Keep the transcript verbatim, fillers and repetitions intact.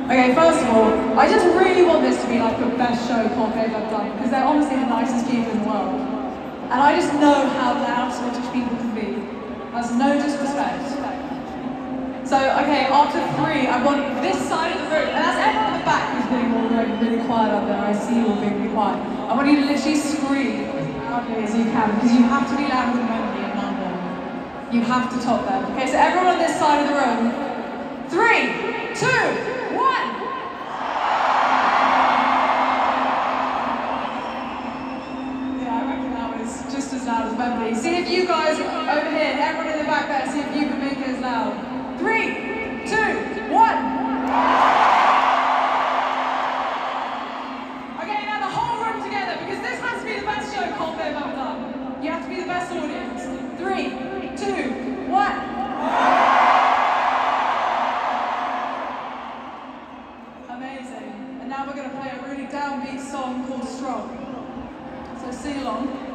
Okay, first of all, I just really want this to be like the best show Coldplay have done, because they're honestly the nicest people in the world. And I just know how loud Scottish people can be. That's no disrespect. So, okay, after three, I want this side of the room, and that's everyone at the back who's being all really, really quiet up there. I see you all being really quiet. I want you to literally scream as loudly as you can, because you have to be louder than Wembley in London. You have to top them. Okay, so everyone on this side of the room, three, two, one. Yeah, I reckon that was just as loud as Wembley. See if you guys over here, and everyone in the back there, see if you can make it as loud. Three, two, one. Okay, now the whole room together, because this has to be the best show Coldplay have ever done. You have to be the best audience. Three, two, one. Amazing. And now we're going to play a really downbeat song called Strong. So sing along.